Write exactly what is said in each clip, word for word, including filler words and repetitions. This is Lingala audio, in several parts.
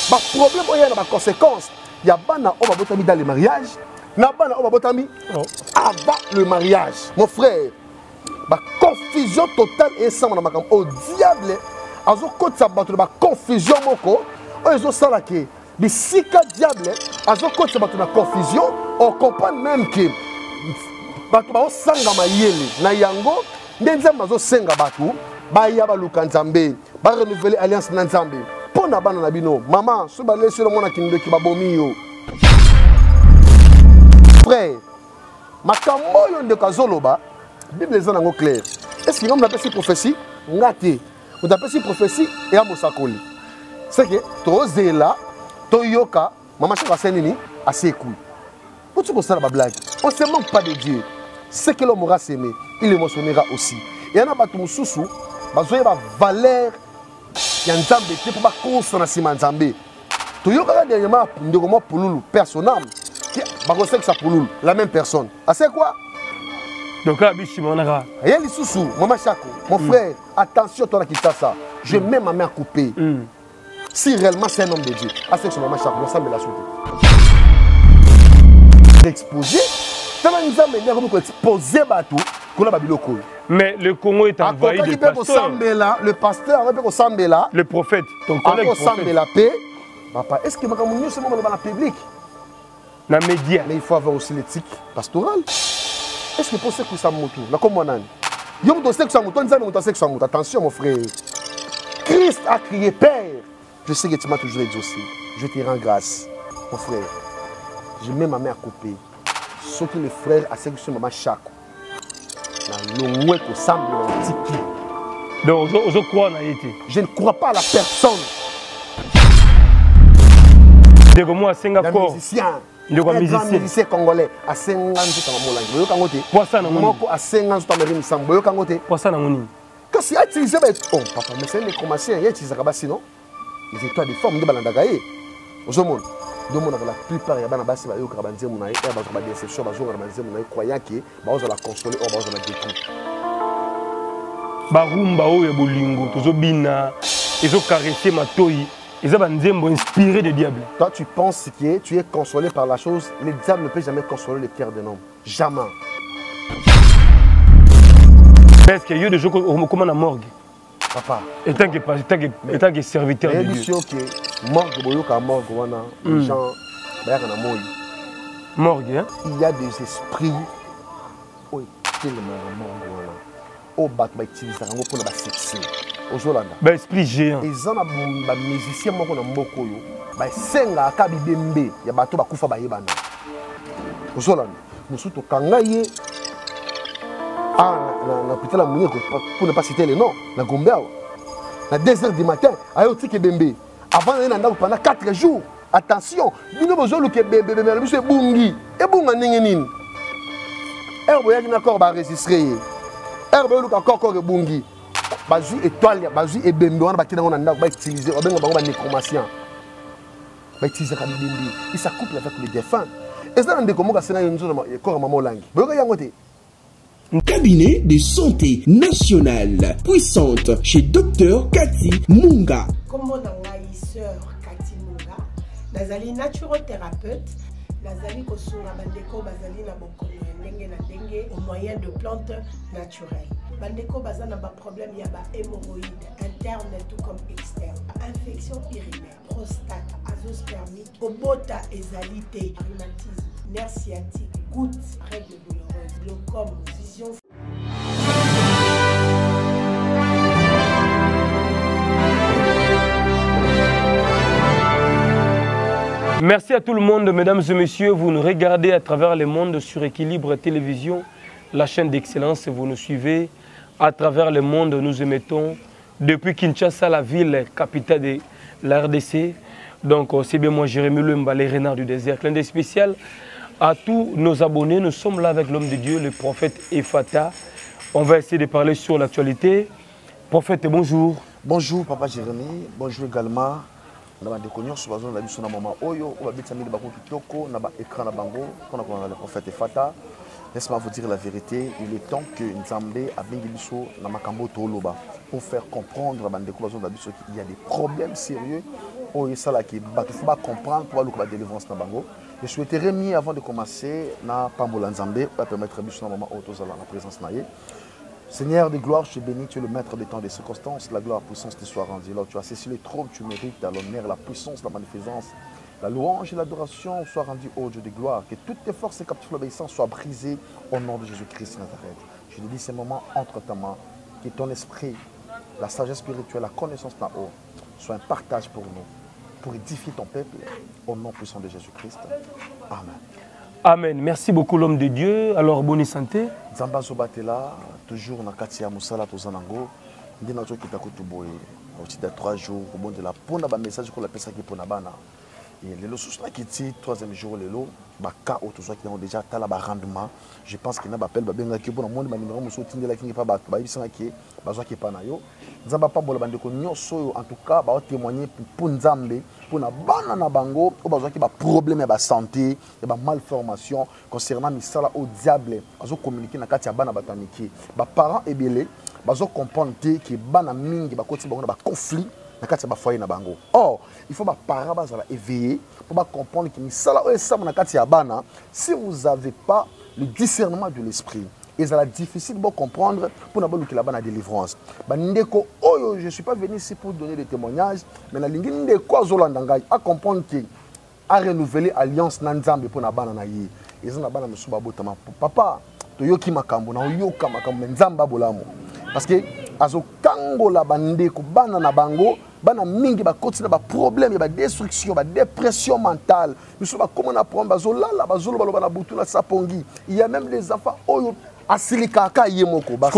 ba problème oya na ba conséquences ya bana o babotami dans le mariage na bana o babotami avant le mariage mon frère ba confusion totale et sans na makam au diable azo kotsa bato ba confusion moko o ezo sala ke bisika diable azo kotsa bato na confusion on comprend même que bato ba osanga mayele na yango ndenza mazo senga bato ba ya ba luka nzambe ba renouveler alliance na nzambe pona bana na bino maman so ba laisser le mona kindo ki ba bomi yo frère makambo yo ndeko zoloba Bible est en clair. Est-ce qu'il y a une prophétie? Ngati. Vous avez une prophétie et à Mosakoli. C'est que tu es là, tu es yoka, maman chaka senini, à ses couilles. Pour tout ça, la blague. On ne se manque pas de Dieu. Ce que l'homme aura s'aimé, il émotionnera aussi. Et il y a un bateau sous il y a une valeur, il y a un zambé, il y a une course dans le zambé. Tu es dernièrement, un pouloulou, personnel, qui a la même personne. C'est quoi? Donc, il y a des sous-sous, maman Chako, mon frère, attention, toi qui as ça. Je mets ma main à couper. Mm. Si réellement c'est un homme de Dieu, à ce que maman Chako, on semble la sauter. Exposé, ça va nous amener à exposer bateau qu'on a babiloko. Mais le Congo est envahi de pasteurs. Le pasteur, le prophète, ton collègue prophète. Papa, est-ce que ma communion c'est dans le public? Dans les médias. Mais il faut avoir aussi l'éthique pastorale. Est-ce que pour ce que ça moto, la comme on a, yo moto c'est que ça moto, nzambe moto c'est que ça moto. Attention mon frère. Christ a crié Père. Je sais que tu m'as toujours exaucé. Je te rends grâce, mon frère. Je mets ma main à couper. Sauf que le frère a ce que c'est maman Chako. Dans le mouet qu'on semble un petit peu. Donc je crois en été. Je ne crois pas à la personne. Dès que moi à Singapour. Un grand musicien congolais à cinquante ans. Pour ça, non. À cinquante ans, pour ça, non. Quand c'est utilisé, oh papa, mais c'est un nécromancien, il utilise ça sinon. Les étoiles de forme de balandagaye. Aux hommes, la plupart des gens qui ont été en train de déception, ils croyaient que ils la consoler ou ils la détruire. Barumba oyo bolingo, tozobina, ils ont caressé ma toyi. Ils ont inspiré du diable. Toi, tu penses que tu es consolé par la chose. Le diable ne peut jamais consoler le cœur d'un homme. Jamais. Parce qu'il y a des gens comme la morgue. Papa. Étant que, étant que, étant que serviteur de Dieu. Morgue, morgue, les gens, morgue, hein? Il y a des esprits. Oh, tellement morgue. Oh, bah, tu vas utiliser ça pour la sexy. Bah, esprit géant. Ils ont des musiciens qui ont beaucoup de senga akabi bembe ya bato bakufa bayebana. Ozolanda. Musuto kangaye ah na hôpital Munye pour ne pas citer les noms, na Gombeao. À deux heures du matin, ayo tike bembe. Avant d'aller dans pendant quatre jours. Attention, bino bozolu ke bembe bembe biso bungi. E bunga ndenge nini? Herbe yaki na corps ba enregistrer. Herbe yolu ka corps corps bungi. Bazui étoile, bazui et bembe, on va utiliser, on va nécromancien. On va utiliser comme bembe. Il s'accouple avec les défunts. Et ça, on dit comment ça n'a pas maman langue. Un cabinet de santé nationale puissante chez Docteur Cathy Munga. Comment sœur Cathy Munga, nazali naturothérapeute. Nazali kosunga bandeko bazali na bokono ndenge na ndenge au moyen de plantes naturelles. Bandeko bazana ba problème ya ba hémorroïdes interne tout comme externe, infection urinaire, prostate, azoospermite, obota ezalité, rhumatisme, nerf sciatique, gouttes, règles douloureuses, glaucome, vision. Merci à tout le monde, mesdames et messieurs. Vous nous regardez à travers le monde sur Équilibre Télévision, la chaîne d'excellence. Vous nous suivez à travers le monde. Nous émettons depuis Kinshasa, la ville capitale de la R D C. Donc, c'est bien moi, Jérémy Lemba, les renards du désert. Clin d'œil spécial à tous nos abonnés. Nous sommes là avec l'homme de Dieu, le prophète Ephata. On va essayer de parler sur l'actualité. Prophète, bonjour. Bonjour, papa Jérémy. Bonjour également. On a des connaissances sur la vie sur le moment Oyo, on va bien s'amuser avec Kitoko, on a écran na bango, on a le prophète Ephata. Laisse-moi vous dire la vérité, il est temps que Nzambe a bien biso na makambo toloba pour faire comprendre à bandeko bazon da biso qu'il y a des problèmes sérieux oh, ça là qui il faut pas comprendre pour la délivrance na bango. Je souhaiterais mis avant de commencer na Pambola Nzambe pour permettre à un moment autour de la présence naïe. Seigneur de gloire, je te bénis, tu es le maître des temps des circonstances, la gloire, la puissance te soit rendue. Là où tu as cessé le trône, tu mérites l'honneur, la puissance, la magnificence, la louange et l'adoration soient rendues au Dieu de gloire. Que toutes tes forces et captifs l'obéissance soient brisées au nom de Jésus-Christ de Nazareth. Je te dis ces moments entre ta main, que ton esprit, la sagesse spirituelle, la connaissance là-haut, soit un partage pour nous, pour édifier ton peuple, au nom puissant de Jésus-Christ. Amen. Amen. Merci beaucoup l'homme de Dieu. Alors, bonne santé. Zamba Zobatela, toujours dans Katia Moussala, Tozanango. Nous avons dit que dans trois jours, nous avons dit que le message que la personne qui est pour Nabana. Et le sous qui dit troisième jour, le lot, baka ou tout ça qui ont déjà tal rendement. Je pense qu'il n'a pas appel babenga qui pour le monde numéro muso tindi la qui pas ba ba bisanga qui bazwa qui pas na yo. Nzamba pa bola bande ko nyoso en tout cas ba témoigner pour Nzambe pour na bana na bango ou bazwa qui ba problème ba santé et ba malformation concernant misala au diable azo communiquer na kati ya bana batamiki ba parents ebele bazo comprendre que bana mingi ba koti bango na ba conflit. Or, il faut que les parents soient éveillés pour comprendre que si vous n'avez pas le discernement de l'esprit, et c'est difficile de comprendre pour nous que la délivrance. Je ne suis pas venu ici pour donner des témoignages, mais je suis à comprendre que à renouveler l'alliance Nanzambe pour la banane. Et c'est la banane papa, tu yoki makambo na yoka makambo nzamba bolamo. Parce que azo kango la bande ko bana na bango bana mingi ba kotina ba problème ba destruction ba dépression mentale biso ba comment na prendre bazo la la bazo lo bana butu na sapongi il y a même des enfants oyo asilika ka yemoko ba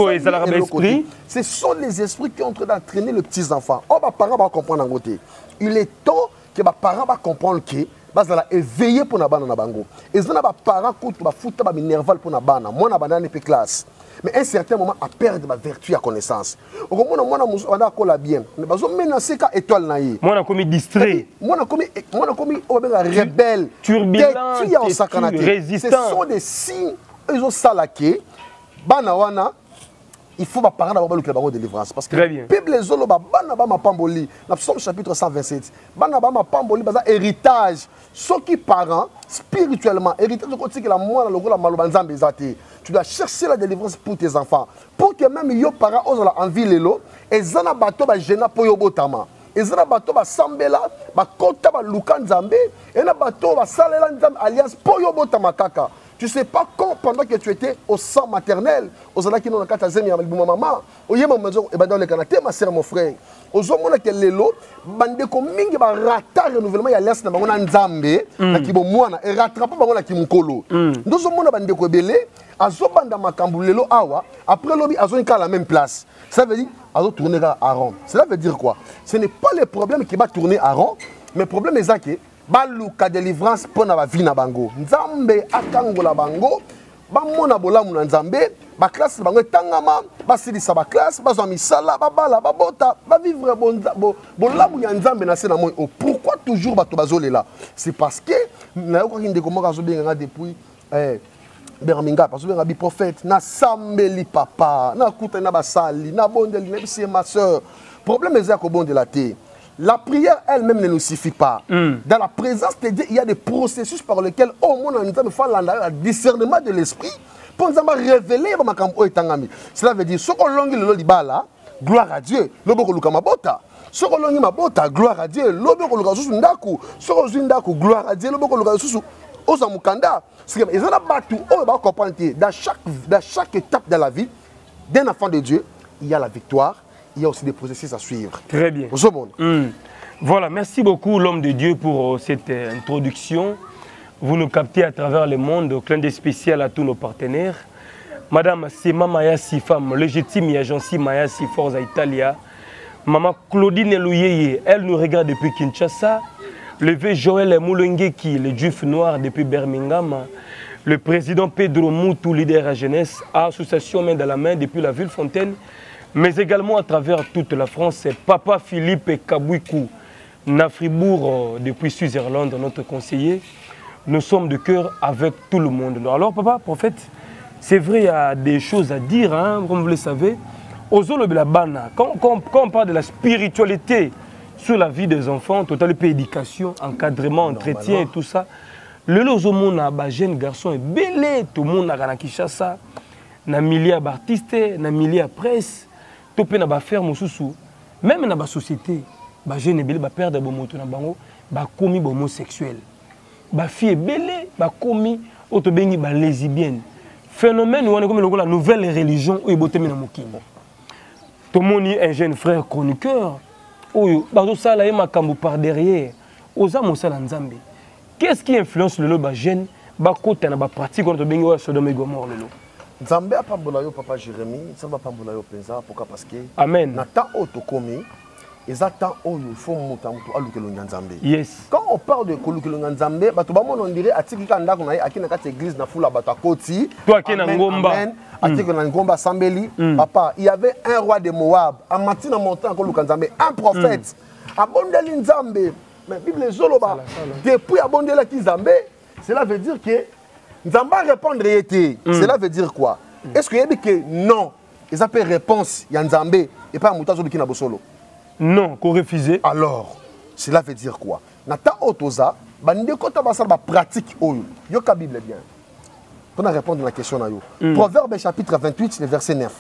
ce sont les esprits qui ont en train d'entraîner les petits enfants. Oh ba parents va comprendre en côté. Il est temps que ba parents va comprendre que bazala éveillé pour na bana na bango. Et ça na ba parents ko ba futa ba nerval pour na bana. Moi na bana ne pe classe. Mais à un certain moment, à perdre ma vertu à connaissance. Au moment où on a encore la bien, mais je suis menacé qu'à étoile naïe. Moi, on a commis distrait. Moi, on a commis, moi, on a commis, on a rebelle, turbulent, résistant. Ce sont des signes, ils ont salaké, banawana. Il faut que parents d'avoir le délivrance. Parce que la Bible est zolo, banaba pamboli, dans Psaume chapitre cent vingt-sept, banaba pamboli, basa héritage. Ceux qui parents spirituellement, héritage de côté que la moi la logo la malobanzambe zate. Tu dois chercher la délivrance pour tes enfants, pour que même yo parents osent la envie lelo, et zana bato ba jena po yo botama. Et zana bato ba sambela, ba kota ba lukan zambe, et na bato ba salela nzambe alliance po yo botama kaka. Tu ne sais pas quand, pendant que tu étais au sang maternel, aux gens qui n'ont pas de maman, au yéma maison, et dans le Canada, ma soeur, mon frère, aux hommes qui les lots, bande comme mingi ba rata renouvellement ya l'est na bango na nzambe, na kibo mwana, et rattrape bango na kimukolo. Nous hommes na bande ko belé, azo banda makambu lelo awa, après lobby azo nika à la même place. Ça veut dire azo tourner à rond. Cela veut dire quoi? Ce n'est pas le problème qui va tourner à rond, mais le problème est que baluka délivrance pour na vie na bango nzambe akangola bango bamona bolamu na nzambe ba classe bango tangama basilisa ba classe bazwa misala babala babota ba vivre bolamu ya nzambe na sena moi. Pourquoi toujours bato bazolela? C'est parce que na yoka kinde ko moka zo benga depuis eh Berminga parce que bi prophète na sambeli papa na kuta na basali na bondeli na bisi ma sœur. Problème est ko bonde la terre. La prière elle-même ne nous suffit pas. Mm. Dans la présence de Dieu, il y a des processus par lesquels au moins on a le discernement de l'esprit pour nous révéler. Cela veut dire, ce qu'on longe le libala, gloire à Dieu. Lobo luka mabota. Ce qu'on longe mabota, gloire à Dieu. Lobo luka susu ndaku. Ce qu'on susu ndaku, gloire à Dieu. Lobo luka susu osamukanda. C'est que ils ont battu. On va comprendre que dans chaque dans chaque étape de la vie d'un enfant de Dieu, il y a la victoire. Il y a aussi des processus à suivre. Très bien. Mmh. Voilà, merci beaucoup l'homme de Dieu pour euh, cette euh, introduction. Vous nous captez à travers le monde, au clin d'œil spécial à tous nos partenaires. Madame Sema Mayasi, femme légitime et agence Mayasi Forza Italia. Maman Claudine Elouyeye, elle nous regarde depuis Kinshasa. Le vieux Joël Moulengeki, le juif noir depuis Birmingham. Le président Pedro Moutou, leader à jeunesse, à association main dans la main depuis la ville Fontaine. Mais également à travers toute la France, Papa Philippe Kabouikou, Nafribourg, depuis Suisse-Irlande, notre conseiller. Nous sommes de cœur avec tout le monde. Alors, Papa, prophète, c'est vrai, il y a des choses à dire, hein, comme vous le savez. Quand, quand, quand on parle de la spiritualité, sur la vie des enfants, total peu éducation, encadrement, entretien et tout ça. Le lozomon a ba jeune garçon est belé, tout le monde a na Kinshasa, na milieu d'artistes, na milieu presse, tout pe na ba faire mosusu, même na ba société, ba jeune belé ba perdre bo moto na bango, ba commis homosexuel. Ba fille belé, ba commis auto bengi ba lesbienne. Phénomène où on est comme la nouvelle religion où il botte na mokimo. Tout le monde est un jeune frère chroniqueur. Oh, bazo sala e makambo par derrière. Oza mosala nzambe. Qu'est-ce qui influence le loba jeune ba kota na ba pratique on to bengi wa Sodome et Gomorrhe lelo. Nzambe a pambola yo papa Jérémie, ça va pambola yo penza pourquoi parce que Amen. Na ta auto komi, ezata oyo il faut muta mutu alukelo nzambe. Yes. Quand on parle de kolukelo nzambe, bato ba mona on dirait atiki ka ndako na akina ka église na fula bato akoti. Toi qui na ngomba. Atiki na ngomba sambeli, papa, il y avait un roi de Moab, Amatina montant koluka nzambe, un prophète. Abondeli nzambe. Mais la Bible Zoloba, depuis abondeli ki nzambe, cela veut dire que nzamba répondre été. Cela veut dire quoi? Est-ce que y a dit que non, ils appellent réponse ya nzambe et pas muta zo na bosolo? Non, qu'on refusé. Alors, cela veut dire quoi? Nata otoza, bande kota basala ba pratique oyo. Yo ka Bible bien. Pour répondre à la question na yo. Mm. Proverbe chapitre vingt-huit, le verset neuf.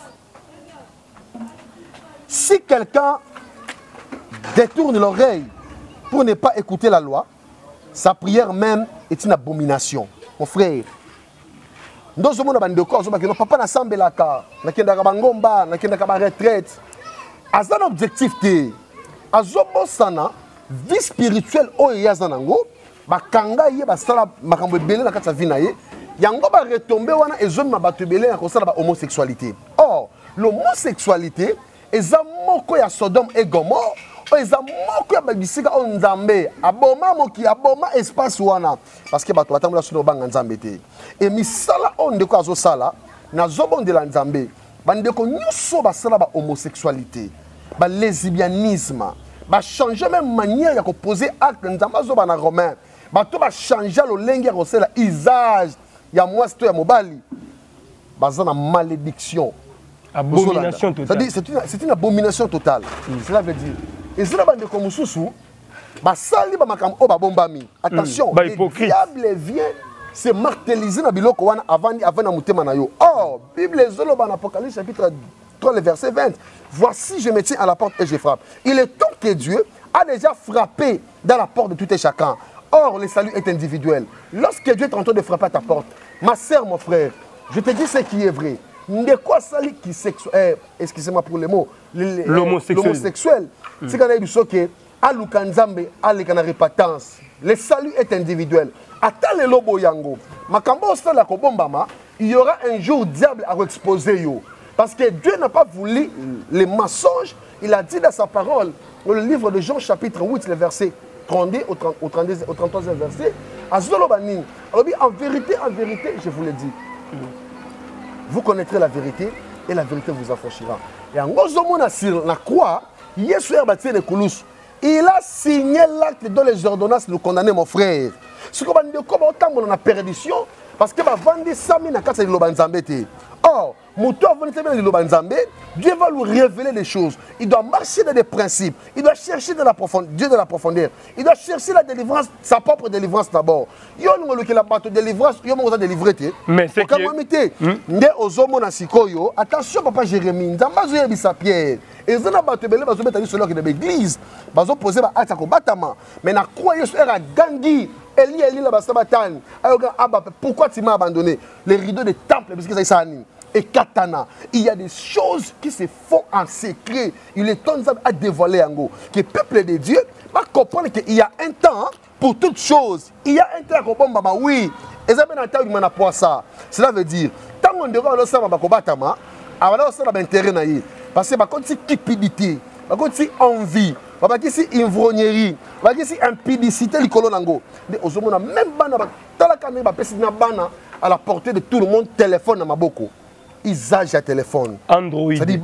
Si quelqu'un détourne l'oreille pour ne pas écouter la loi, sa prière même est une abomination. Mon frère, nous sommes dans papa na sambelaka, na kendaka bangomba, na kendaka ba retraite. As un objectif te, azobo sana vie spirituelle o yazanango, ba kanga ye ba sala makambo belé na kata vina ye, yango ba retomber wana ezomi mabato belé na kosala ba homosexualité. Or, l'homosexualité eza moko ya Sodome et Gomorrhe, eza moko ya babisika o nzambe, aboma moki aboma espace wana parce que bato batambola sino banga nzambe te. Et misala on ndeko azo sala na zobondela nzambe. Bandeko nyonso basala ba homosexualité, ba lesbianisme, ba changer même manière ya ko poser acte nzamba zo bana romain. Ba to ba changer lo lenge ya ko sala usage ya mwasi to ya mobali. Baza na malédiction. Abomination totale. C'est une, c'est une abomination totale. Mm. Cela veut dire. Et cela bandeko mususu ba sali ba makam o ba bombami. Attention, mm. Ba le diable vient c'est martelisé na biloko wana avant avant na mutema na yo. Oh, Bible zoloba en Apocalypse chapitre trois le verset vingt. Voici je me tiens à la porte et je frappe. Il est temps que Dieu a déjà frappé dans la porte de tout et chacun. Or le salut est individuel. Lorsque Dieu est en train de frapper à ta porte, ma sœur, mon frère, je te dis ce qui est vrai. De quoi sali qui sexuel, eh, excusez-moi pour les mots, l'homosexuel. C'est quand il dit que aluka nzambe aleka répatance. Le salut est individuel. Ata le lobo yango. Makambo sala ko bombama, il y aura un jour diable à exposer yo. Parce que Dieu n'a pas voulu les mensonges. Il a dit dans sa parole, dans le livre de Jean chapitre huit, le verset trente-deux au trente-troisième verset, Azolobani, en vérité, en vérité, je vous le dis, vous connaîtrez la vérité et la vérité vous affranchira. Et en Gozomona sur la croix, Yesu Erbatien Koulous, il a signé l'acte dans les ordonnances de condamner mon frère. Ce qu'on va dire, comment on a perdition, parce que va vendre Sami na kasa de l'Obanzambé. Or, Dieu va lui révéler des choses. Il doit marcher dans des principes. Il doit chercher de la profondeur, Dieu de la profondeur. Il doit chercher la délivrance, sa propre délivrance d'abord. Il y a une délivrance, il y a une délivrance. Mais c'est que... Attention, papa Jérémie, Nzambazo yebisa Pierre. Et ils ont battu belé, ils ont mis sur l'église. Ils ont posé un acte à combattement. Mais na quoi Yesu era gangi. Eli Eli la basabatan. Pourquoi tu m'as abandonné? Les rideaux des temples, parce que ça y est. Et katana, il y a des choses qui se font en secret. Il est temps à dévoiler en gros. Que le peuple de Dieu va comprendre qu'il y a un temps pour toutes choses. Il y a un temps à comprendre, oui. Et ça veut dire ça. Cela veut dire, tant qu'on devrait le savoir, on va faire intérêt. Parce que c'est une cupidité, c'est envie, c'est une ivrognerie, c'est une impudicité. Même à la portée de tout le monde, téléphone à Maboko. Usage à téléphone. Android. C'est-à-dire,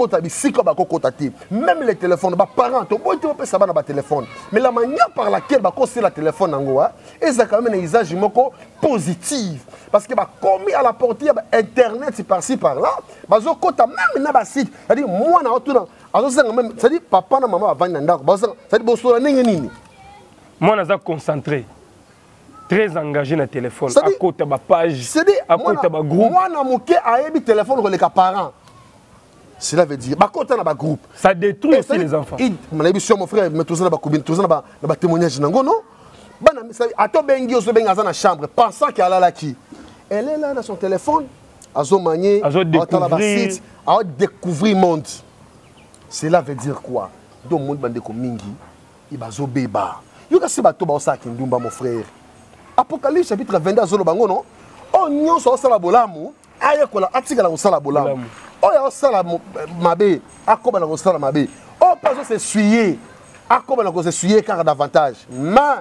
même les téléphones, les parents, ça va téléphone. Mais la manière par laquelle on le téléphone, c'est quand même un usage positif. Parce que commis à la portée, Internet, c'est par-ci, par-là. Même dans le site, c'est-à-dire, moi, azosanga même c'est-à-dire papa na maman avant ndako bazosanga c'est-à-dire bosola ndenge nini moi naza concentré très engagé na téléphone à côté ba page à côté ba groupe moi na moké ayebi téléphone ko les parents cela veut dire ba côté na ba groupe ça détruit aussi les enfants mon ami sur mon frère mais tous na ba combien tous na ba na ba témoignage nango non bana ato bengi oso benga za na chambre pensant qu'elle a là qui elle est là dans son téléphone azo manier azo découvrir à découvrir monde. Cela veut dire quoi? Donc monde bande ko mingi ibazo beba. Yo ka se bato ba osaki ndumba mon frère. Apocalypse chapitre vingt-deux azolo bango non. O nyonso osala bolamu aye kola atika la osala bolamu. O ya osala mabe akoba na osala mabe. O pas se suyer akoba na se suyer car davantage. Mais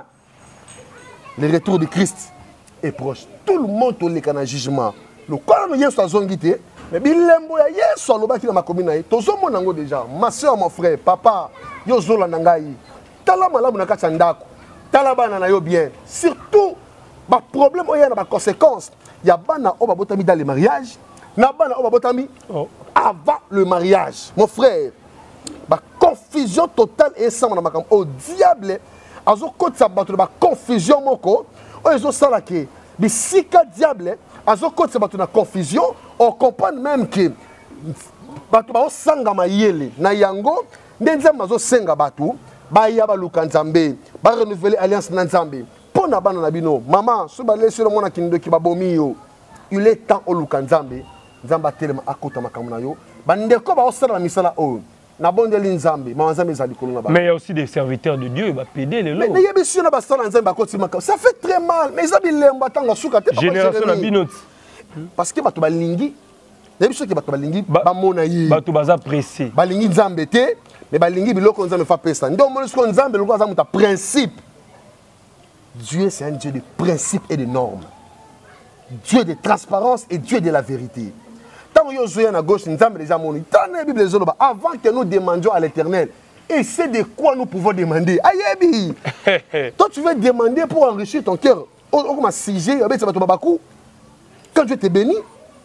le retour de Christ est proche. Tout le monde to le kana jugement. Le corps de Yesu azongité mais bilembo ya Yesu alobaki na makomi na ye tozomona ngo déjà ma soeur mon frère papa yo zola na ngai tala malamu na kati ya ndako tala bana na yo bien surtout ba problème oya na ba conséquences ya bana o ba botami dans le mariage na bana o ba botami oh. Avant le mariage mon frère ba confusion totale et sans na makam au diable azo kotsa bato ba confusion moko o ezo sala ke bisika diable azo kotsa bato na confusion on comprend même que bato ba osanga mayele na yango ndenza mazo senga bato ba ya ba luka nzambe ba renouveler alliance na nzambe pona bana na bino maman so ba leselo mona kindo ki babomi yo il est temps o luka nzambe nzamba telema akota makambo na yo ba ndeko ba osala misala o na bondeli nzambe ma nzambe za likolo na ba mais il y a aussi des serviteurs de Dieu ba pédé les lots mais il y a bien sûr na ba sala nzambe akoti makambo ça fait très mal mais ça bilemba tanga suka te génération na binot parce que bato balingi na biso ke bato balingi ba mona yi bato baza pressé balingi nzambe te mais balingi biloko nzambe fa pesa ndo mo lesko nzambe loko aza muta principe. Dieu c'est un Dieu de principes et de normes, Dieu de transparence et Dieu de la vérité. Tant que yo na gauche nzambe déjà moni tant la Bible zoloba avant que nous demandions à l'Éternel et c'est de quoi nous pouvons demander ayebi. Toi tu veux demander pour enrichir ton cœur au comme sujet avec bato babaku. Quand Dieu te bénit,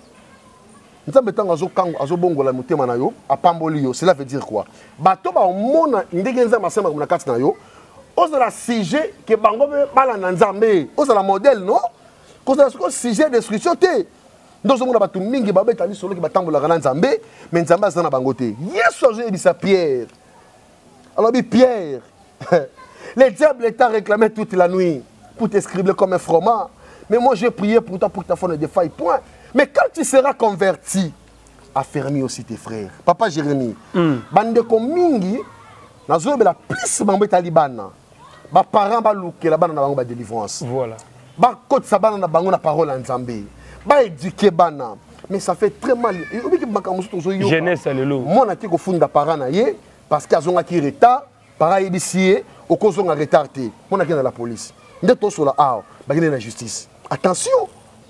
nzambe tanga zo kango azo bongola mutema na yo apamboli yo cela veut dire quoi? Bato ba mona ndenge nzambe asema na kati na yo osala sujet que bango bala na nzambe osala modèle non osala ko sujet d'instruction te ndozo mona bato mingi babetali solo ki batambola na nzambe mais nzambe azana bango te Yesu azo ebisa Pierre alors bi Pierre le diable t'a réclamé toute la nuit pour t'escribler comme un froment. Mais moi, j'ai prié pour toi, pour que ta foi ne défaille point. Mais quand tu seras converti, affermis aussi tes frères. Papa Jérémie, bande ko mingi, na zo be la plus mambe talibana. Ba parents ba luke la bana na bango ba délivrance. Voilà. Ba kote sa bana na bango na parole en Nzambe. Ba éduquer bana. Mais ça fait très mal. Obi ki bakamusu tozo yo. Jeunesse alléluia. Moi na ki ko funda parents na ye parce que azonga ki retard, para yebisié, okozonga retard te. Moi na ki na la police. Ndeto so la a, ba ki na justice. Attention,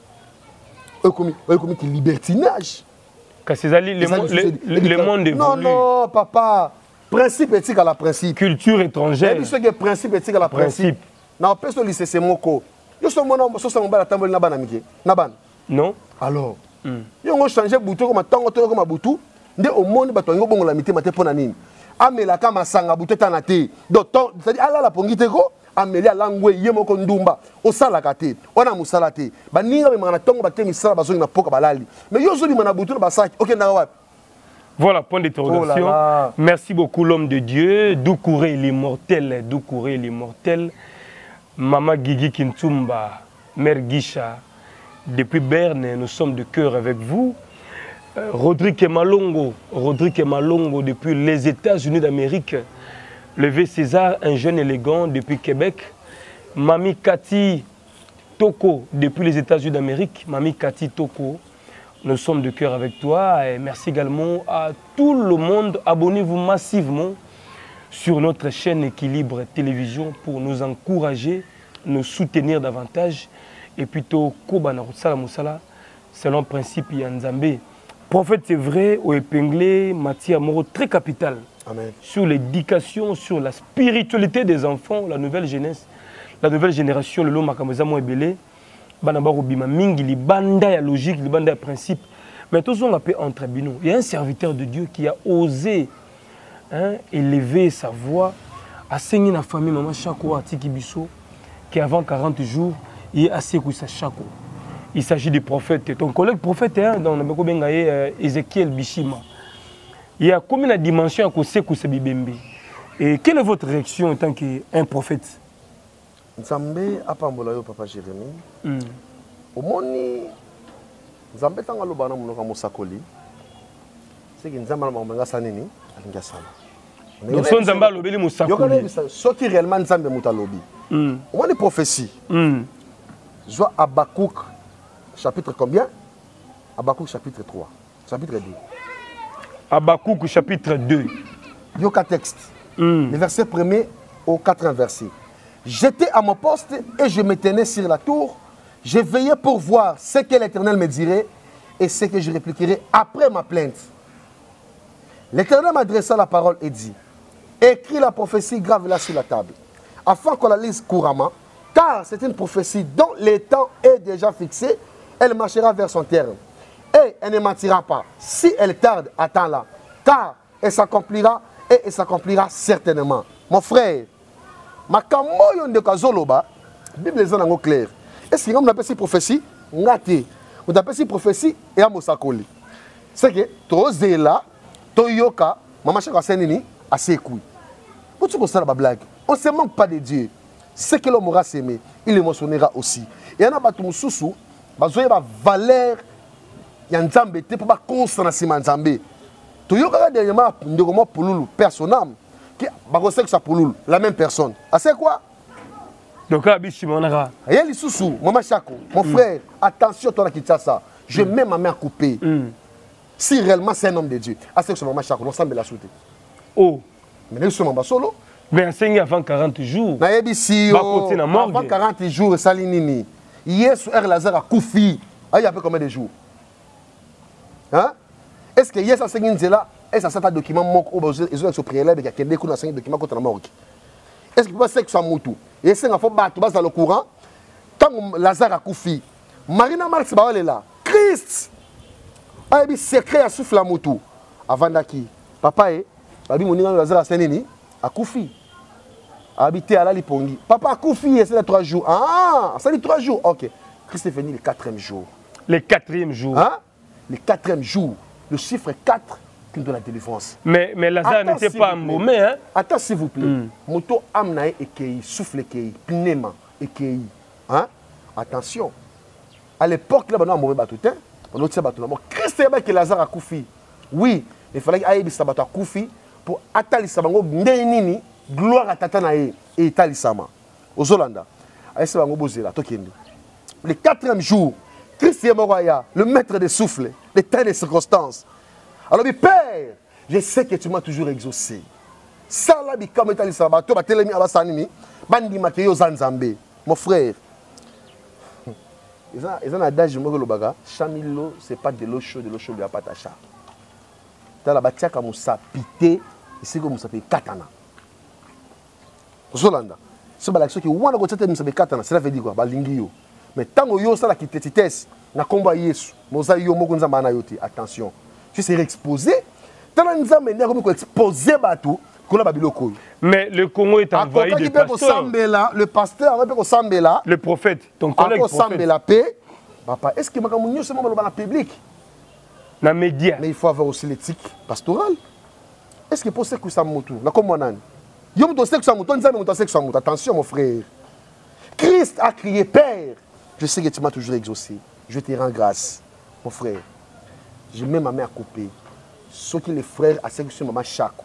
eux commis qui libertinage. Le, le, le monde évolue. Non, non, papa. Principe éthique à la principe. Culture étrangère. Et ce qui est principe éthique à la principe. Non, personne lycée c'est moko. Yo so mona so sa mbala tamboli na bana mike. Na ban. Non. Alors. Yo ngo changer bouton comme tango to comme boutou. Nde au monde bato ngo bongo la mité maté pona nini. Amela kama sanga bouton tanate. Donc c'est-à-dire ala la pongite ko. Amélia Langwe Yemoko Ndumba au salakate on a musalate baninga bimana tongo baté misala bazongi na poka balali mais yo zoli mana butu na basaki OK na wapi. Voilà, point d'interrogation. Oh là là. Merci beaucoup l'homme de Dieu, Doucouré l'immortel, Doucouré l'immortel, Maman Guigui Kintumba, Mère Guicha, depuis Berne, nous sommes de cœur avec vous. Euh, Rodrigue Malongo, Rodrigue Malongo depuis les États-Unis d'Amérique. Levé César, un jeune élégant depuis Québec. Mami Cathy Toko, depuis les États-Unis d'Amérique. Mami Cathy Toko, nous sommes de cœur avec toi. Et merci également à tout le monde. Abonnez-vous massivement sur notre chaîne Équilibre Télévision pour nous encourager, nous soutenir davantage. Et puis, Toko Banarusala Moussala, selon le principe Yanzambe. Prophète, c'est vrai, au épinglé, Mathia Moro, très capital. Amen. Sur l'éducation, sur la spiritualité des enfants, la nouvelle jeunesse, la nouvelle génération, le lot Makamoza Moebele, Banabaro Bima Mingi, les bandas à logique, les bandas à principe. Mais tous on appelle entre bino. Il y a un serviteur de Dieu qui a osé hein, élever sa voix, à saigner la famille, maman Chako, à Tiki Bisso, qui avant quarante jours, il est assez que ça Chako. Il s'agit du prophète. Ton collègue prophète, hein, dans le Ézéchiel Bishima. Il y a combien de dimensions à cause de Bibembe? Et quelle est votre réaction en tant qu'un prophète? Nzambe apambola yo papa Jérémie. Mm. Omoni Nzambe tanga lobana munoka mosakoli. C'est que Nzambe na mamenga sanini alinga sana. Donc son Nzambe alobeli mosakoli. Ce qui réellement Nzambe mutalobi. Mm. Omoni prophétie. Mm. Joa Habakkuk chapitre combien? Habakkuk chapitre trois. Chapitre deux. Habakkuk chapitre deux. Yoka texte. Mm. Le verset premier au quatrième verset. J'étais à mon poste et je me tenais sur la tour. Je veillais pour voir ce que l'Éternel me dirait et ce que je répliquerais après ma plainte. L'Éternel m'adressa la parole et dit, écris la prophétie, grave-la sur la table, afin qu'on la lise couramment, car c'est une prophétie dont le temps est déjà fixé. Elle marchera vers son terme. Et elle ne mentira pas. Si elle tarde, attends-la, car elle s'accomplira et elle s'accomplira certainement. Mon frère, ma kamoyo de kazoloba, Bible est en clair. Est-ce que on appelle cette prophétie? Ngate. On appelle cette prophétie et à Mosakoli. C'est que to zela, to yoka, maman chaka senini, assez couille. Pourquoi tu constate la blague? On ne se manque pas de Dieu. Ce que l'homme aura s'aimé, il émotionnera aussi. Et il y a un sousou, il y a une valeur, il y a une Nzambe, pour pas constant dans Nzambe. Tu yoka dernièrement, ndeko pululu personnel. La même personne. Ah, c'est quoi? Donc, il y a les sous-sous, maman Chako, mon mm. frère, attention, toi qui as ça. Je mm. mets ma main coupée. Mm. Si réellement c'est un homme de Dieu, ah, c'est que maman Chako, on semble la souter. Oh. Mais nous sommes solo. Mais enseigné avant quarante jours. Avant quarante jours, Salinini. Hier, sur R. Lazare à Koufi. Ah, il y a combien de jours? Hein? Est-ce que hier, ça c'est là? Est-ce que c'est un document qui est un préalable qui a des documents contre la mort? Est-ce qu'il peut faire que ça moutou? Et c'est un peu dans le courant. Quand Lazare a Koufi, Marina Marx est là. Christ a un secret à souffler la moutou. Avant d'aki, papa est, Lazare a Sénéni, a Koufi. Habité à la Lipongi. Papa a Koufi, c'est les trois jours. Ah, c'est les trois jours. Ok. Christ est venu le quatrième jour. Le quatrième jour. Hein? Le quatrième jour. Le chiffre quatre. De la délivrance. Mais, mais Lazare n'était pas embaumé, hein? Attends, s'il vous plaît. Mm. Moto amnae ekei, souffle ekei, pneuma ekei. Hein? Attention. À l'époque, là, on a mourir batoutin. On a battu la mort. Christ est que Lazare a Koufi. Oui, il fallait qu'il y ait des sabbats à Koufi pour attali sabango ndenini, gloire à Tatanae et Itali Sama. Aux Zolanda. Aïe sabango bozela, tokende. Le quatrième jour, Christ est mort, le maître des souffles, les temps des circonstances. Alors, Père, je sais que tu m'as toujours exaucé. Ça, là, comme tu as dit, ça va, tu vas te lever à la sanini, bandi makeyo zanzambe. Mon frère, ils ont un adage, je me dis, chamilo, ce n'est pas de l'eau chaude, de l'eau chaude, il n'y a pas de chat. Tu as la bâtia comme ça, pité, ici comme ça, katana. Zolanda. C'est la chose qui est katana, cela veut dire quoi? Balingio. Mais tant que yo ça la kitetites, na combat Yesu, moza yo moko nzamba na yote, attention. Tu serais exposé. Mais le Congo est envahi de pasteurs. Le pasteur, le prophète, ton collègue prophète. Papa, est-ce que je suis dans le public? Dans les médias. Mais il faut avoir aussi l'éthique pastorale. Est-ce que pour ce que ça moutou? Attention mon frère. Christ a crié Père. Je sais que tu m'as toujours exaucé. Je te rends grâce, mon frère. Je mets ma main à couper. Ce que les frères à ce que je maman Chako.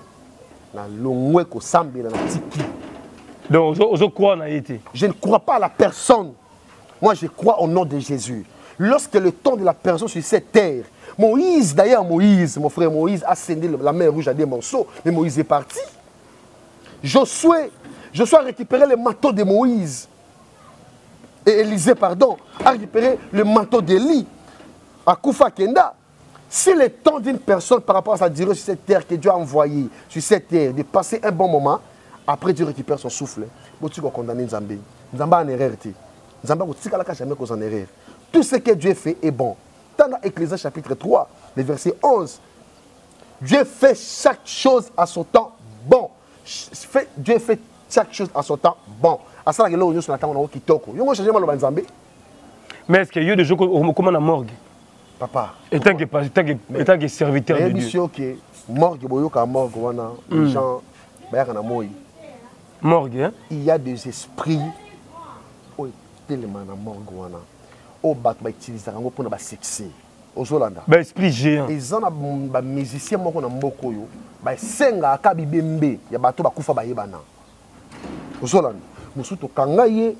Donc, je crois en été. Je ne crois pas à la personne. Moi, je crois au nom de Jésus. Lorsque le temps de la personne sur cette terre, Moïse, d'ailleurs, Moïse, mon frère Moïse, a scindé la mer rouge à des morceaux, mais Moïse est parti. Josué, Josué a récupéré le manteau de Moïse. Et Élisée, pardon, a récupéré le manteau d'Élie. À Koufa Kenda, si le temps d'une personne par rapport à sa durée sur cette terre que Dieu a envoyé sur cette terre, de passer un bon moment, après Dieu récupère son souffle, tu vas condamner Nzambé. Nzamba en erreur. Nzamba n'a jamais en erreur. Tout ce que Dieu fait est bon. Dans l'Ecclésiaste chapitre trois, le verset onze, Dieu fait chaque chose à son temps bon. Fait, Dieu fait chaque chose à son temps bon. À ça, il y a sur la table, on a kitoko. Yo, changé mal au Banzambé. Mais est-ce qu'il y a des gens comme la morgue? Papa. Étant que, étant que, étant que serviteur de Dieu. Que morgue, boyoka morgue, wana, les gens, bayaka na moi. Morgue, hein? Il y a des esprits, oh, tellement na morgue, wana. Oh, bat, ba utiliser rango pour na ba sexy. Aux Hollanda. Ba esprit géant. Ils ont ba musicien moko na mboko yo. Ba senga akabi bembe, ya bato ba kufa ba yebana. Aux Hollanda. Musuto kangaye.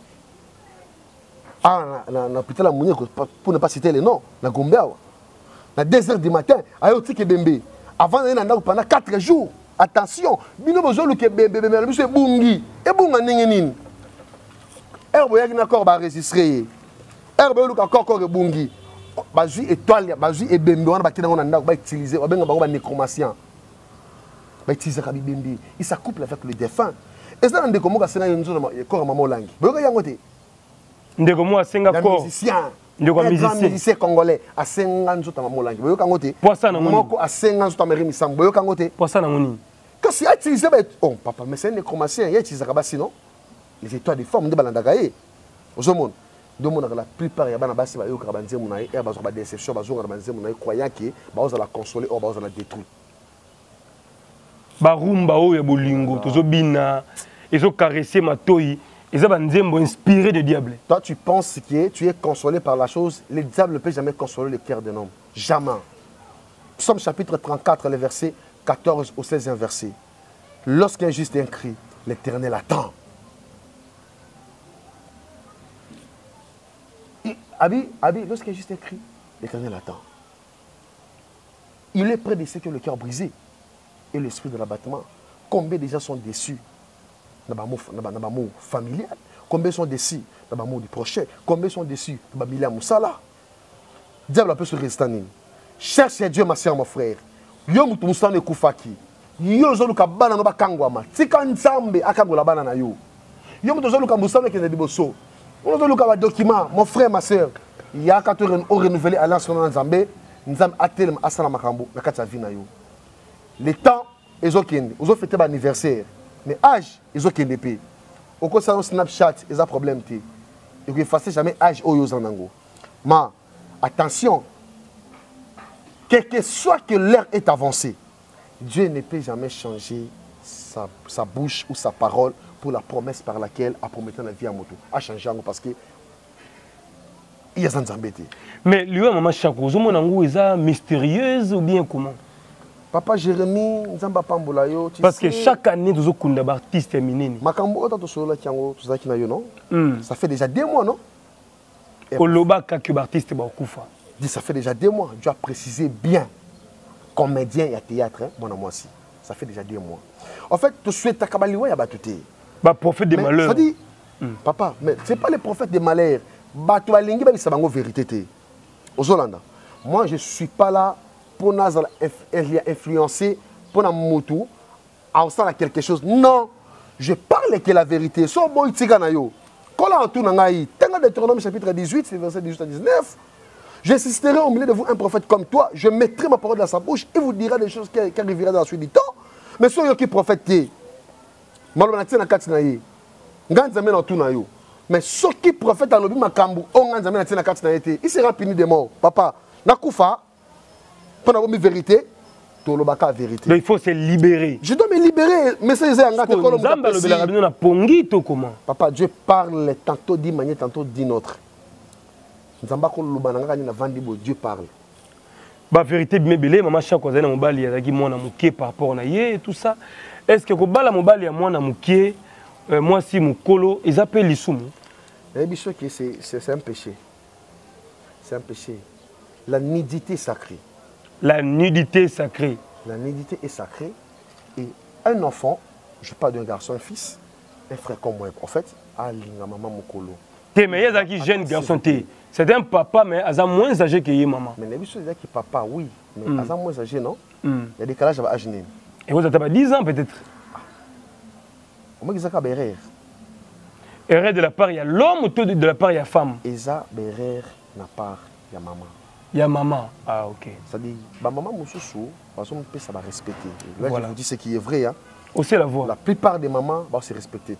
Ah, na na pitala munye pour ne pas citer les noms, na Gombeawa. Na deux heures du matin, ayo tike bembe. Avant d'aller na pendant quatre jours. Attention, bino bozo luke bembe bembe, biso bungi. E bunga ndenge nini? Herbe yaki na corps ba enregistrer. Herbe luka corps corps bungi. Bazui étoile, bazui et bembe wana bakina wana ndako ba utiliser, ba benga bango ba nécromancien. Ba utiliser ka bembe. Il s'accouple avec le défunt. Et ça ndeko moka sena yonzo na corps maman langi. Boyoka yango te. Ndeko mo asenga corps. Musicien. Ndeko musicien. musicien congolais asenga nzoto maman langi. Boyoka ngote. Poisa na ngoni. Moko asenga nzoto meri misambo. Boyoka ngote. Poisa na ngoni. Kasi a utilisé ba oh papa mais c'est un nécromancien, il utilise ka ba sinon les étoiles de forme de balandaka ye. Ozomon. La plupart des gens qui ont des déceptions, ils croyant que la consoler ou la détruire. Barumba oyo bolingo tozobina ils ont caressé ma toyi ils ont inspiré de diable. Toi tu penses que tu es consolé par la chose, le diable ne peut jamais consoler le cœur d'un homme. Jamais. Psaume chapitre trente-quatre, le verset quatorze au seizième verset. Lorsqu'un juste un cri, l'Éternel attend. Abi, Abi, lorsqu'il y a juste écrit, l'Éternel attend. Il est près de ceux qui ont le cœur brisé et l'esprit de l'abattement. Combien de gens sont déçus dans l'amour familial? Combien sont déçus dans l'amour du prochain? Combien sont déçus dans l'amour de Moussala? Diable peut se rester. Cherche Dieu, ma soeur, mon frère. Yo mutu Moussala ne koufaki. Yo zoluka bana no bakangwama. Tika nzambe akangola bana na yo. Yo mutu zoluka Moussala ke ndiboso. On a le document, mon frère, ma soeur, il y a quand on renouvelé l'alliance avec Nzambé, Nzambé a tellement asana makambo, na kati vie na yo. Les temps, ils ont kende, ils ont fêté l'anniversaire, mais âge, ils ont kende pe. Au cas où Snapchat, ils ont problème té. Et que fasse jamais âge au yo zanango. Mais attention, quel que soit que l'heure est avancée, Dieu ne peut jamais changer sa, sa bouche ou sa parole pour la promesse par laquelle a promis la vie à moto. A changé parce que il y a des embêtés. Mais lui, maman Chako, vous est mystérieuse ou bien comment? Papa Jérémie, Nzamba Pambola yo. Parce que chaque année, nous avons des artistes minini. Makambo, tu as dit que ça fait déjà deux mois, non? Oloba quelques artistes bakoufa. Dit ça fait déjà deux mois. Tu as précisé bien. Comédien et théâtre, mon amour aussi. Ça fait déjà deux mois. En fait, tu souhaites ta kabaliwa ya batouté. Bah prophète des malheurs. Ça dit, mm. Papa, mais c'est pas les prophètes des malheurs. Batou alingi ba bisabango vérité té. Aux Hollanda. Moi, je suis pas là pour nous influencer pour nous motu à ça quelque chose. Non, je parle que la vérité. So boy tigana yo. Kola tout nangai. Tenga Deutéronome chapitre dix-huit, verset dix-huit à dix-neuf. J'insisterai au milieu de vous un prophète comme toi, je mettrai ma parole dans sa bouche et vous dira des choses qui, qui arriveront dans la suite du temps. Mais si vous êtes prophète, mais ce qui prophète dans le Makambu, il sera puni de mort. Papa, Nakoufa, pour la vérité, la vérité. Mais il faut se libérer. Je dois me libérer. Mais c'est ça. Papa, Dieu parle tantôt d'une manière, tantôt d'une autre. Dieu parle. La vérité, maman Chako a mobali a mon amouké par rapport à yé et tout ça. Est-ce que Kobala mobali a mon amouké, moi si mon colo, ils appellent les soumous? C'est un péché. C'est un péché. La nudité sacrée. La nudité sacrée. La nudité est sacrée. Et un enfant, je parle d'un garçon, un fils, un frère comme moi, un prophète, a l'inga maman mokolo. T'es meilleur qui jeune garçon t'es. C'est un papa, mais il est moins âgé que les maman. Mais les gens disent que papa, oui, mais il est moins âgé, non? Il y a des décalages à l'âge. Et vous avez dix ans peut-être? Comment ils ont une erreur? Erreur de la part, il y a l'homme ou de la part, il y a la femme? Ils ont une erreur de la part, il y a maman. Il y a maman. Ah, ok. C'est-à-dire, ma maman, mon chouchou, ça va respecter. Là, Voilà. je vous dis ce qui est vrai. Hein. Aussi la voix. La plupart des mamans vont se respecter.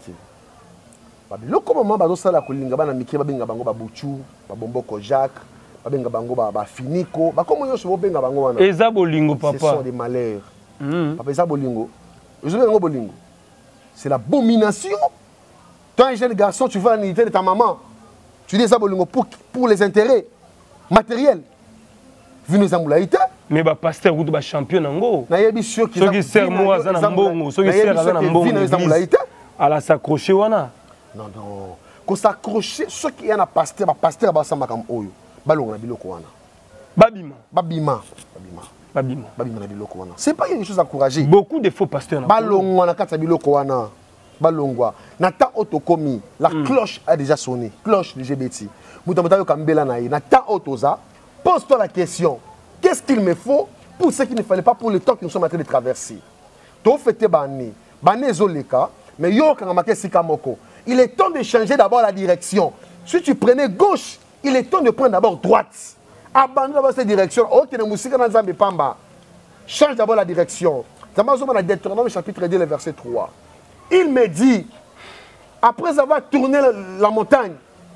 Le maman, bah, ça, la colinga, bah, na miki, bah, benga bango, bah, bouchou, bah, bomboko Jacques, bah, benga bango, bah, bah, finiko, bah, comment yo se benga bango, wana. Eza bolingo, papa. Ce sont des malheurs. Mm. Papa, eza bolingo. Eza benga bolingo. C'est l'abomination. Toi, un jeune garçon, tu vas à l'unité de ta maman. Tu dis ça bolingo pour, pour les intérêts matériels. Vu nos amoulaïtés. Mais bah pasteur ou bah champion nango. Na yebi sûr qui ceux qui servent moi à Zanambongo, ceux qui servent à Zanambongo à la s'accrocher wana. Non non. Qu'on s'accrocher ceux qui y en a pasteur, ba pasteur ba samba comme oyo. Balonga na biloko wana. Babima. Babima. Babima. Babima. Babima na biloko wana. C'est pas quelque chose à encourager. Beaucoup de faux pasteurs. Balonga na kata biloko wana. Balongwa. Nata otokomi, la mm. cloche a déjà sonné. Cloche de G B T. Moutamata yo kambela na ye. Nata otoza. Pose-toi la question. Qu'est-ce qu'il me faut pour ce qu'il ne fallait pas pour le temps que nous sommes en train de traverser? To fete bani, bani zoleka, mais yo kangamake sikamoko. Il est temps de changer d'abord la direction. Si tu prenais gauche, il est temps de prendre d'abord droite. Abandonne d'abord cette direction. Ok, ne musika na nzambe pamba. Change d'abord la direction. Zamazoma na Deutéronome chapitre deux, le verset trois. Il me dit, après avoir tourné la, la montagne,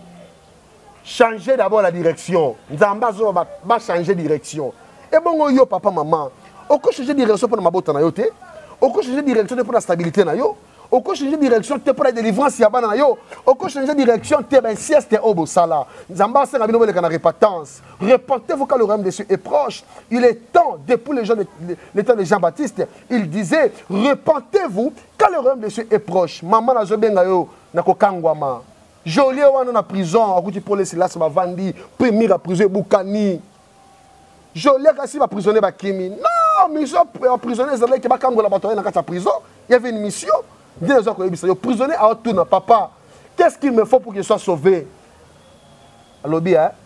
changer d'abord la direction. Nzamba zo va changer de direction. Et bon yo papa maman, on peut changer de direction pour ma botte na yo te. On peut changer de direction pour la stabilité na yo. On peut changer de direction pour la délivrance ya bana na yo. On peut changer de direction te ben sieste obo sala. Nzamba se rabino le kana repentance. Repentez-vous quand le royaume de Dieu est proche. Il est temps depuis les gens de, le temps de Jean-Baptiste, il disait repentez-vous quand le royaume de Dieu est proche. Maman na zo benga yo na kokangwama. Jolie wana na prison, akuti pour les silas ba vandi, premier à prison Boukani. Jolie kasi ba prisonnier ba Kimi. Non, mais ils ont prisonnier zalé qui ba kangola bato na kata prison. Il y avait une mission. Dis les gens ko yebisa yo prisonnier a tourna papa. Qu'est-ce qu'il me faut pour qu'il soit sauvé? Alobi hein?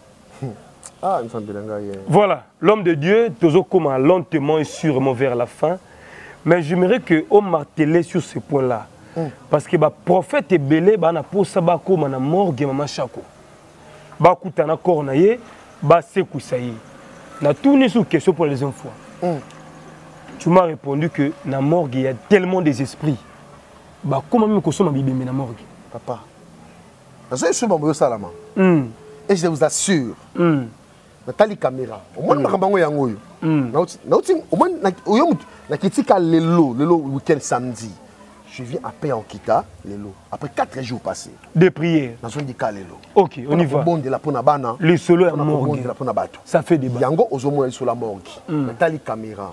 Ah, il semble bien. Voilà, l'homme de Dieu, toujours comment lentement et sûrement vers la fin. Mais j'aimerais que on martelait sur ce point-là. Mm. Parce que le prophète est belé, il a posé ça comme na morgue maman chako. Ba kutana kornaye, ba sekou sayi. Na tourné sur question pour les enfants. Mm. Tu m'as répondu que na morgue il y a tellement des esprits. Ba comment même que ça ma bibé na morgue. Papa. Parce que je suis salama. Mm. Et je vous assure. Mm. Natali caméra. Au moins na bango yango yo. Mm. Na uti au moins na oyo na kitika lelo, lelo week-end samedi. Je viens à paix en Kita, Lelo. Après quatre jours passés. De prières. Dans un cas Lelo. Ok, on y va. Le solo est morgue. Ça fait débat. Yango ozomo sur la morgue. Natali caméra.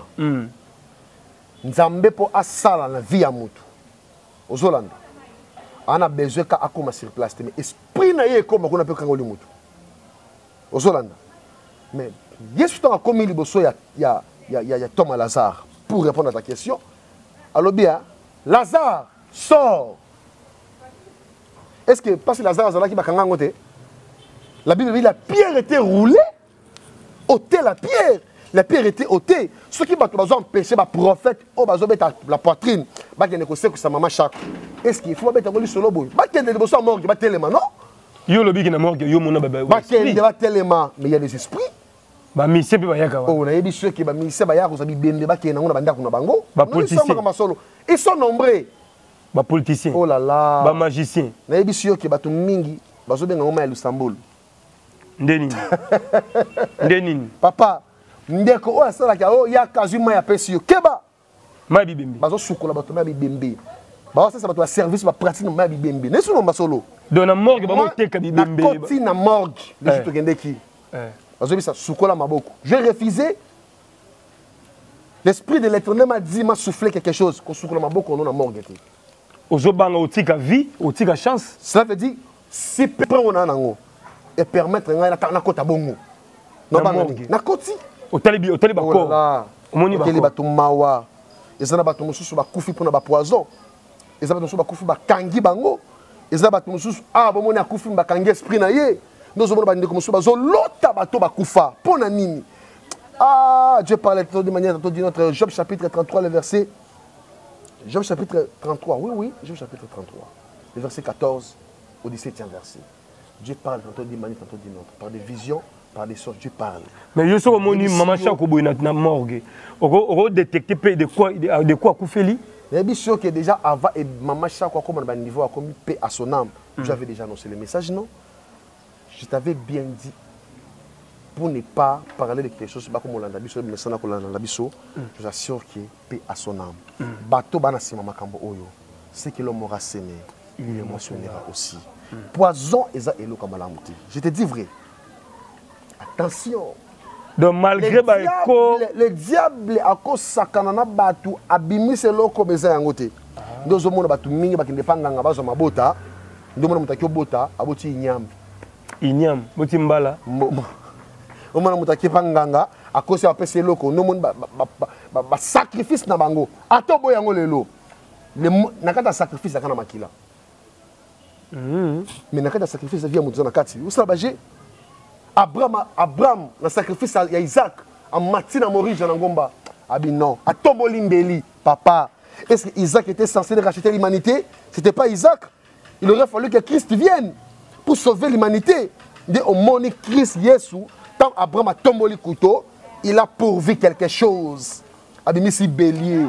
Nzambe po asala na vie ya mutu. Ozolanda. On a besoin ka akoma sur place mais esprit na ye comme on appelle kangoli mutu. Ozolanda. Mais Yesu tanga komi liboso ya ya ya ya Thomas Lazare pour répondre à ta question. Alors bien Lazare sort. Est-ce que parce que Lazare a qui va la Bible dit la pierre était roulée, ôtée la pierre, la pierre était ôtée. Ce qui va empêcher le prophète, oh bah la poitrine, bah qu'il négocier que sa maman chaque. Est-ce qu'il faut mettre un solo boy? Bah qu'il négocier en mort, bah tellement non? Yo le big na mort, yo mon baba. Bah qu'il va tellement, mais il y a des esprits. Bah mi c'est pas yaka. Oh na yebi ceux qui bah mi c'est ba yaka, ça bi bende bah qu'il na on a banda kuna bango. Bah politicien. Ils sont nombreux. Ba politicien. Oh là là. Ba magicien. Na yebi ceux qui ba to mingi, ba zo benga ngoma ya Lusamboul. Ndenini. Ndenini. Papa, ndeko o asala ka o ya kazuma ya pesi yo keba. Ma bibembe. Ba zo sukola ba to ma bibembe. Ba ça ça ba to service ba pratique ma bibembe. Ne sono basolo. Dans la morgue ba mo teka bibembe. Na koti na morgue. Le chuto kende ki. Eh. Ba zo bisa sukola maboko. J'ai refusé. L'esprit de l'Éternel m'a dit, m'a soufflé quelque chose. Qu'on souffle ma bouche, on a morgue. Ozobanga otika vie, otika chance. Cela veut dire, si on a un et permettre na kota bongo. Non ba na koti. Otali otali ba ko. Omoni ba ko. Bato mawa. Ezana bato mususu ba kufi pona ba poison. Ezana bato mususu ba kufi ba kangi bango. Ezana bato mususu ah bomoni akufi ba kangi esprit na ye. Nous omona ba ndeko mususu ba zo lota bato ba kufa. Pona nini? Ah, Dieu parlait de manière d'une autre. Job chapitre trente-trois, le verset. Job chapitre trente-trois, oui, oui, Job chapitre trente-trois. Le verset quatorze au dix-septième verset. Dieu parle tantôt d'une manière, tantôt d'une autre. Par des visions, par des sortes, Dieu parle. Mais je suis au moni, maman Chako Boina na morgue. On détecter de quoi de quoi Koufeli. Mais bien sûr que déjà avant et maman Chako comme on niveau a commis paix à son âme. J'avais déjà annoncé le message, non? Je t'avais bien dit pour ne pas parler de quelque chose, comme on l'a dit, mais ça n'a pas l'habitude. Je t'assure que paix à son âme. Bateau banasi maman Kambo Oyo. Ce que l'homme aura sémé, il émotionnera aussi. Poison et ça elo kamalamouti. Je te dis vrai. Attention. Donc malgré ba eko le diable a ko sakana na batu abimise loko beza yangote. Ndozo mona batu mingi bakinde panganga bazo mabota. Ndo mona mutaki obota aboti inyam. Inyam, boti mbala. O mona mutaki panganga akosi apese loko no mona ba ba sacrifice na bango. Atobo yango lelo. Le nakata sacrifice akana makila. Mm. Mais nakata sacrifice via mutu na kati. Usala baje Abraham Abraham na sacrifice ya Isaac en matina morige na ngomba. Abi non, atobo limbeli papa. Est-ce que Isaac était censé racheter l'humanité? C'était pas Isaac. Il aurait fallu que Christ vienne pour sauver l'humanité. Dès au moment Christ Yesu, tant Abraham a tombé le couteau, il a pourvu quelque chose. Abimisi bélier.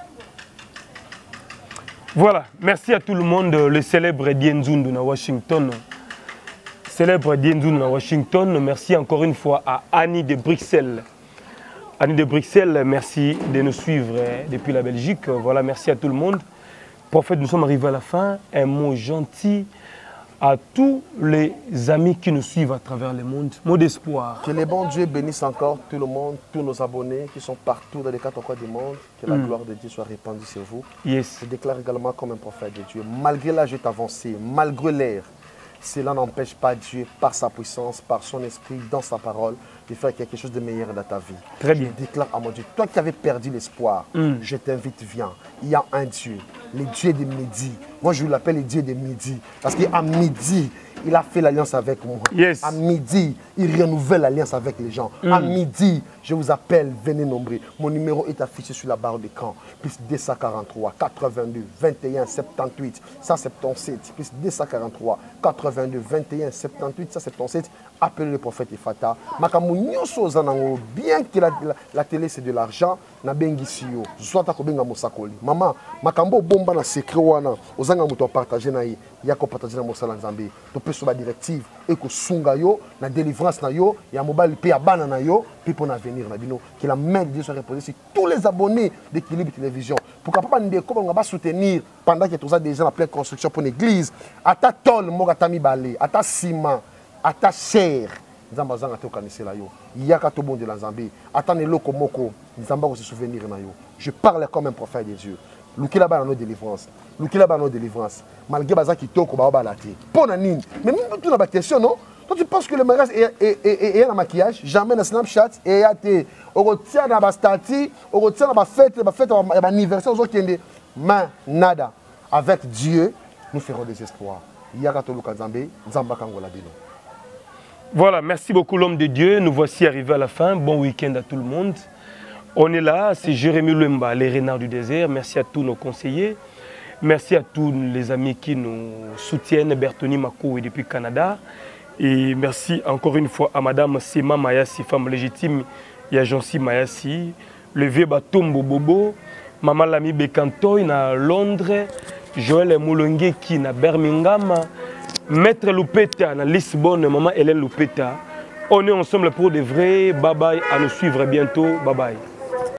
Voilà, merci à tout le monde. Le célèbre Dienzundu à Washington. Célèbre Dienzundu à Washington. Merci encore une fois à Annie de Bruxelles. Annie de Bruxelles, merci de nous suivre depuis la Belgique. Voilà, merci à tout le monde. Prophète, nous sommes arrivés à la fin. Un mot gentil à tous les amis qui nous suivent à travers le monde. Mot d'espoir. Que le bon Dieu bénisse encore tout le monde, tous nos abonnés qui sont partout dans les quatre coins du monde. Que la mm. gloire de Dieu soit répandue sur vous. Yes. Je déclare également comme un prophète de Dieu, malgré l'âge avancé, malgré l'air, cela n'empêche pas Dieu, par sa puissance, par son esprit, dans sa parole, de faire quelque chose de meilleur dans ta vie. Très bien. Je déclare à mon Dieu, toi qui avais perdu l'espoir, mm. je t'invite, viens. Il y a un Dieu, le Dieu de midi. Moi, je l'appelle le Dieu de midi. Parce qu'à midi, il a fait l'alliance avec moi. Yes. À midi, il renouvelle l'alliance avec les gens. Mm. À midi, je vous appelle, venez nombrer. Mon numéro est affiché sur la barre d'écran. Plus deux cent quarante-trois, quatre-vingt-deux, vingt et un, soixante-dix-huit, cent soixante-dix-sept. Plus deux cent quarante-trois, quatre-vingt-deux, vingt et un, soixante-dix-huit, cent soixante-dix-sept. Appelez le prophète Ifata. Bien que la, la, la télé c'est de l'argent, na bengi siyo. Soit ta kobenga mosakoli. Maman, makambo bomba na secret wana. Ozanga muto partager na yi. Yako partager na mosala nzambe. To pe so ba directive et ko sunga yo na délivrance na yo, ya mobile pe abana na yo, pe pour avenir na bino. Que la main de Dieu soit reposée sur tous les abonnés d'Équilibre Télévision. Pourquoi pas ndeko ba ba soutenir pendant que tous ça déjà en pleine construction pour l'église. Ata tol mo tami balé, ata ciment, ata cher. Nzamba zanga te okanisela yo. Yaka to bon de la Zambie. Attendez loko moko. Nzamba ko se souvenir na yo. Je parle comme un prophète de Dieu. Luki là-bas dans nos délivrances. Luki là-bas dans nos délivrances. Malgré baza qui toko ba ba laté. Pona nini. Mais même tu na ba question non? Toi tu penses que le mariage est est est est un maquillage, jamais na Snapchat et ya te au retient na ba stati, au retient na ba fête, ba fête ba anniversaire aux okende. Mais nada. Avec Dieu, nous ferons des espoirs. Yaka to luka Nzambe, Nzamba kangola bino. Voilà, merci beaucoup l'homme de Dieu. Nous voici arrivés à la fin. Bon week-end à tout le monde. On est là, c'est Jérémy Lemba, les renards du désert. Merci à tous nos conseillers. Merci à tous les amis qui nous soutiennent. Bertoni Makoui depuis Canada. Et merci encore une fois à Madame Sema Mayassi, femme légitime. Il y a Jancy Mayassi. Le vieux Batombo Bobo. Maman Lami Bekantoy na Londres. Joël Moulongue qui na Birmingham. Maître Lupeta à Lisbonne, maman Hélène Lupeta. On est ensemble pour de vrai. Bye bye, à nous suivre bientôt. Bye bye.